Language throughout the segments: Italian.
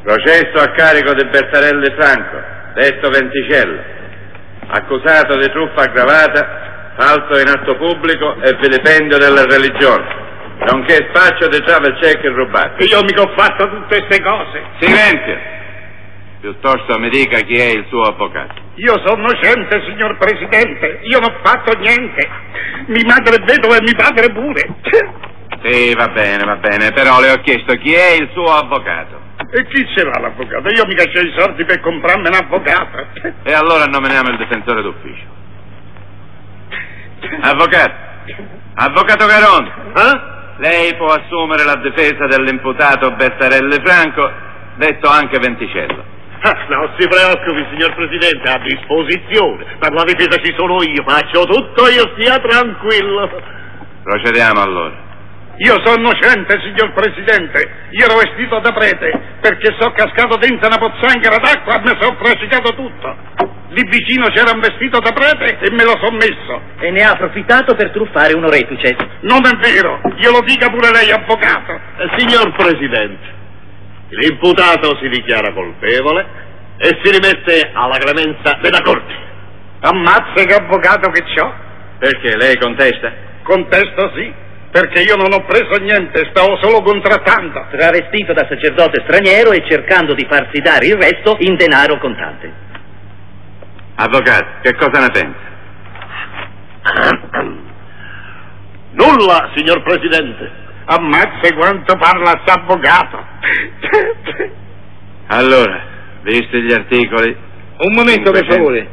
Processo a carico di Bertarelli Franco, detto Venticello, accusato di truffa aggravata, falso in atto pubblico e vilipendio della religione, nonché spaccio di travel check rubati. Io mica ho fatto tutte queste cose. Silenzio! Piuttosto mi dica chi è il suo avvocato. Io sono innocente, signor Presidente. Io non ho fatto niente. Mia madre è vedova e mio padre pure. Sì, va bene, però le ho chiesto chi è il suo avvocato. E chi sarà l'avvocato? Io mica c'ho i soldi per comprarmi un avvocato. E allora nominiamo il difensore d'ufficio. Avvocato Caron, lei può assumere la difesa dell'imputato Bertarelli Franco, detto anche Venticello. Non si preoccupi, signor Presidente, a disposizione. Per la difesa ci sono io, faccio tutto io, stia tranquillo. Procediamo allora. Io sono innocente, signor Presidente. Io ero vestito da prete perché sono cascato dentro una pozzanghera d'acqua e mi sono frascicato tutto. Lì vicino c'era un vestito da prete e me lo sono messo. E ne ha approfittato per truffare un orefice. Non è vero, glielo dica pure lei, avvocato. Signor Presidente, l'imputato si dichiara colpevole e si rimette alla clemenza della Corte. Ammazza che avvocato che c'ho. Perché lei contesta? Contesto sì, perché io non ho preso niente, stavo solo contrattando. Travestito da sacerdote straniero e cercando di farsi dare il resto in denaro contante. Avvocato, che cosa ne pensa? Nulla, signor Presidente. Ammazza quanto parla s'avvocato. Allora, visti gli articoli... Un momento, per favore.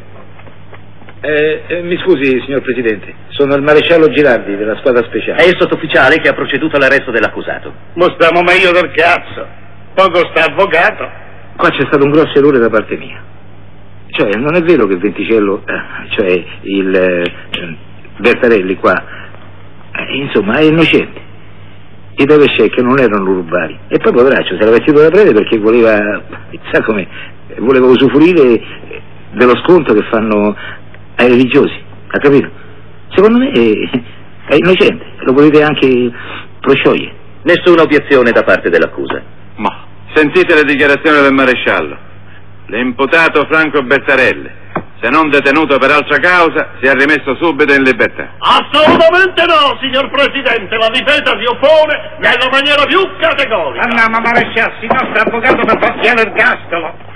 Mi scusi, signor Presidente, sono il maresciallo Girardi della squadra speciale. È il sottufficiale che ha proceduto all'arresto dell'accusato. Ma stiamo meglio del cazzo. Poco sta avvocato. Qua c'è stato un grosso errore da parte mia. Cioè, non è vero che Venticello, cioè il Bertarelli qua, insomma, è innocente. I check non erano rubati. E poi poveraccio, si era vestito da prete perché voleva, sa come, voleva usufruire dello sconto che fanno ai religiosi, ha capito? Secondo me è innocente, lo potete anche prosciogliere. Nessuna obiezione da parte dell'accusa. Ma, sentite le dichiarazioni del maresciallo. L'imputato Franco Bertarelli, se non detenuto per altra causa, si è rimesso subito in libertà. Assolutamente no, signor Presidente, la difesa si oppone nella maniera più categorica. Andiamo a maresciarsi, il nostro avvocato per farsi l'ergastolo.